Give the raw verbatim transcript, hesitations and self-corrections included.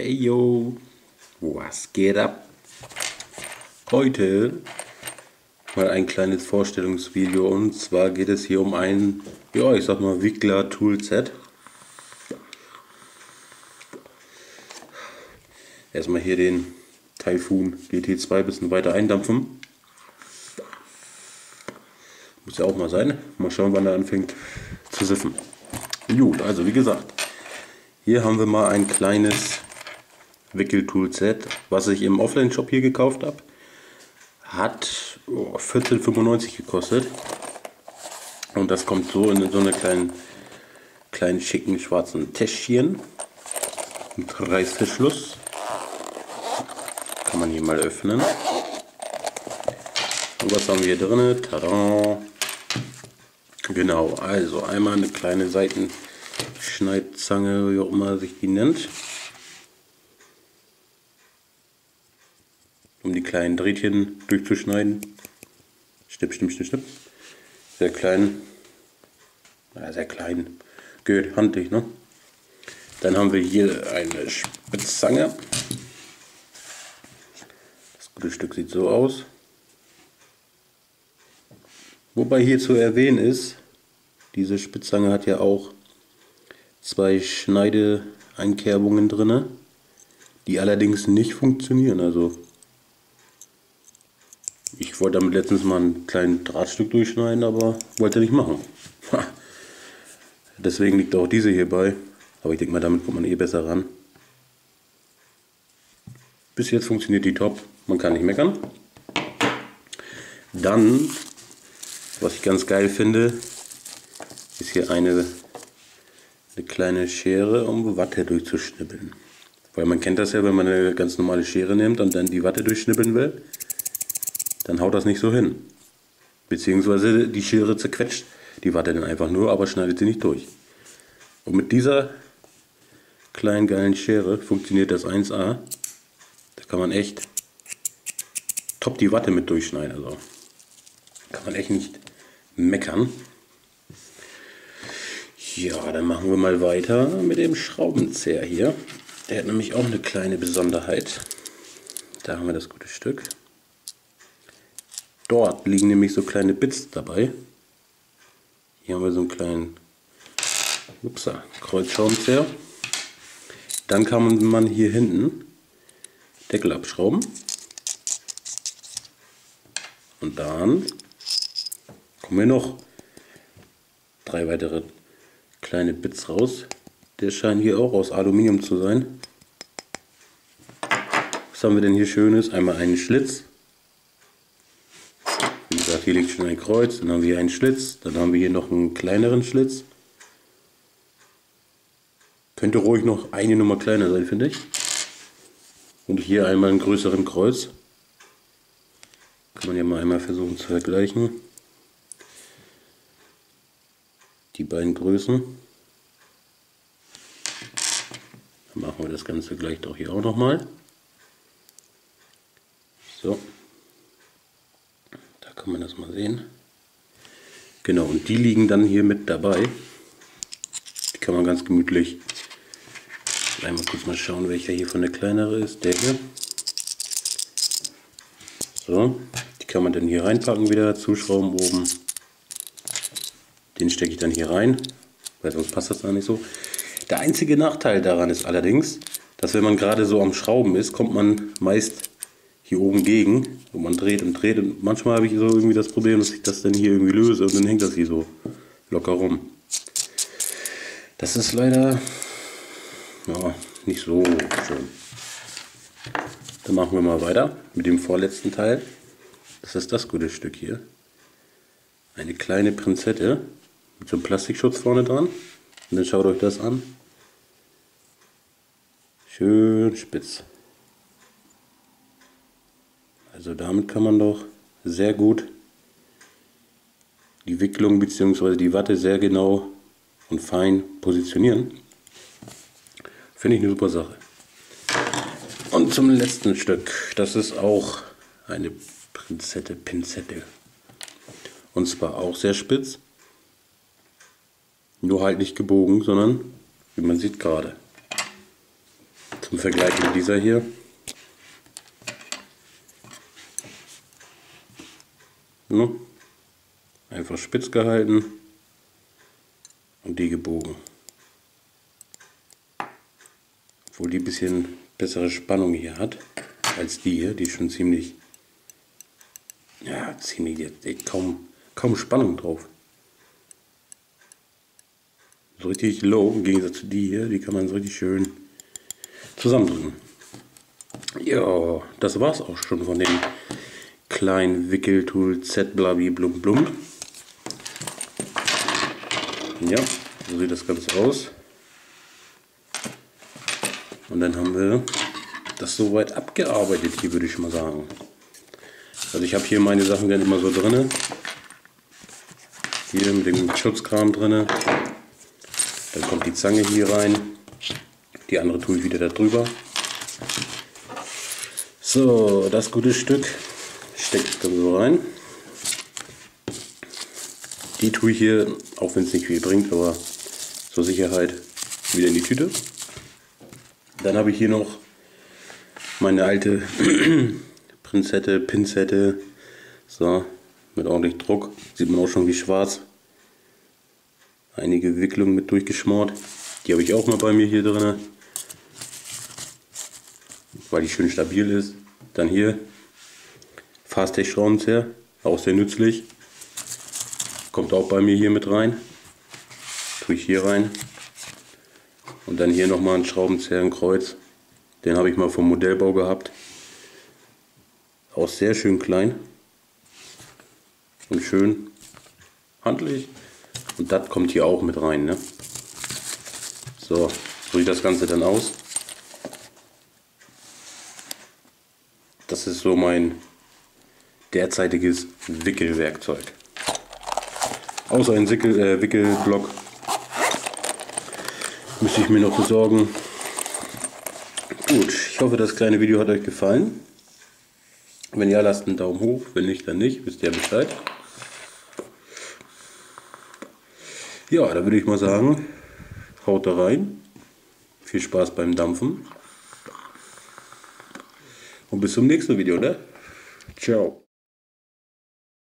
Hey yo, was geht ab? Heute mal ein kleines Vorstellungsvideo, und zwar geht es hier um ein, ja, ich sag mal, Wickler Toolset. Erstmal hier den Typhoon G T zwei ein bisschen weiter eindampfen. Muss ja auch mal sein. Mal schauen, wann er anfängt zu siffen. Gut, also wie gesagt, hier haben wir mal ein kleines Wickel-Toolset, was ich im Offline-Shop hier gekauft habe. Hat oh, vierzehn fünfundneunzig gekostet. Und das kommt so in so einer kleinen, kleinen schicken schwarzen Täschchen. Mit Reißverschluss. Kann man hier mal öffnen. Und was haben wir hier drin? Tada! Genau, also einmal eine kleine Seitenschneidzange, wie auch immer sich die nennt. Um die kleinen Drehtchen durchzuschneiden. Schnipp, schnipp, schnipp, schnipp. Sehr klein. Ja, sehr klein. Geht handlich, ne? Dann haben wir hier eine Spitzzange. Das gute Stück sieht so aus. Wobei hier zu erwähnen ist, diese Spitzzange hat ja auch zwei Schneideeinkerbungen drin, die allerdings nicht funktionieren. Also ich wollte damit letztens mal ein kleines Drahtstück durchschneiden, aber wollte nicht machen. Deswegen liegt auch diese hier bei. Aber ich denke mal, damit kommt man eh besser ran. Bis jetzt funktioniert die top. Man kann nicht meckern. Dann, was ich ganz geil finde, ist hier eine, eine kleine Schere, um Watte durchzuschnibbeln. Weil man kennt das ja, wenn man eine ganz normale Schere nimmt und dann die Watte durchschnibbeln will, dann haut das nicht so hin. Beziehungsweise die Schere zerquetscht die Watte dann einfach nur, aber schneidet sie nicht durch. Und mit dieser kleinen geilen Schere funktioniert das eins A. Da kann man echt top die Watte mit durchschneiden. Also kann man echt nicht meckern. Ja, dann machen wir mal weiter mit dem Schraubenzieher hier. Der hat nämlich auch eine kleine Besonderheit. Da haben wir das gute Stück. Dort liegen nämlich so kleine Bits dabei. Hier haben wir so einen kleinen upsa, Kreuzschraubenzieher. Dann kann man hier hinten Deckel abschrauben. Und dann kommen wir noch drei weitere kleine Bits raus. Der scheint hier auch aus Aluminium zu sein. Was haben wir denn hier Schönes? Einmal einen Schlitz. Wie gesagt, hier liegt schon ein Kreuz. Dann haben wir hier einen Schlitz. Dann haben wir hier noch einen kleineren Schlitz. Könnte ruhig noch eine Nummer kleiner sein, finde ich. Und hier einmal einen größeren Kreuz. Kann man ja mal einmal versuchen zu vergleichen. Die beiden Größen. Dann machen wir das Ganze gleich doch hier auch nochmal. So. Da kann man das mal sehen. Genau, und die liegen dann hier mit dabei. Die kann man ganz gemütlich. Einmal kurz mal schauen, welcher hier von der kleinere ist. Der hier. So. Die kann man dann hier reinpacken wieder, zuschrauben oben. Den stecke ich dann hier rein, weil sonst passt das da nicht so. Der einzige Nachteil daran ist allerdings, dass wenn man gerade so am Schrauben ist, kommt man meist hier oben gegen und man dreht und dreht. Und manchmal habe ich so irgendwie das Problem, dass ich das dann hier irgendwie löse und dann hängt das hier so locker rum. Das ist leider ja, nicht so schön. Dann machen wir mal weiter mit dem vorletzten Teil. Das ist das gute Stück hier. Eine kleine Pinzette mit so einem Plastikschutz vorne dran. Und dann schaut euch das an. Schön spitz. Also damit kann man doch sehr gut die Wicklung bzw. die Watte sehr genau und fein positionieren. Finde ich eine super Sache. Und zum letzten Stück. Das ist auch eine Pinzette, Pinzette. Und zwar auch sehr spitz. Nur halt nicht gebogen, sondern wie man sieht gerade. Zum Vergleich mit dieser hier. Ne? Einfach spitz gehalten und die gebogen. Obwohl die ein bisschen bessere Spannung hier hat als die hier, die ist schon ziemlich, ja, ziemlich, jetzt kaum, kaum Spannung drauf. So richtig low im Gegensatz zu die hier, die kann man so richtig schön zusammendrücken. Ja, das war's auch schon von dem kleinen Wickeltool Z Blabi Blum Blum. Ja, so sieht das Ganze aus. Und dann haben wir das soweit abgearbeitet hier, würde ich mal sagen. Also ich habe hier meine Sachen dann immer so drin. Hier mit dem Schutzkram drin. Dann kommt die Zange hier rein. Die andere tue ich wieder da drüber. So, das gute Stück stecke ich dann so rein. Die tue ich hier, auch wenn es nicht viel bringt, aber zur Sicherheit wieder in die Tüte. Dann habe ich hier noch meine alte Pinzette, Pinzette, so, mit ordentlich Druck. Sieht man auch schon wie schwarz. Einige Wicklungen mit durchgeschmort. Die habe ich auch mal bei mir hier drin, weil die schön stabil ist. Dann hier Fastech Schraubenzieher, auch sehr nützlich. Kommt auch bei mir hier mit rein. Tue ich hier rein. Und dann hier nochmal ein Schraubenzieher, ein Kreuz. Den habe ich mal vom Modellbau gehabt. Auch sehr schön klein. Und schön handlich. Und das kommt hier auch mit rein. Ne? So, so sieht das Ganze dann aus. Das ist so mein derzeitiges Wickelwerkzeug. Außer ein Wickel, äh, Wickelblock müsste ich mir noch besorgen. Gut, ich hoffe, das kleine Video hat euch gefallen. Wenn ja, lasst einen Daumen hoch. Wenn nicht, dann nicht. Wisst ihr Bescheid. Ja, da würde ich mal sagen, haut da rein. Viel Spaß beim Dampfen. Und bis zum nächsten Video, ne? Ciao.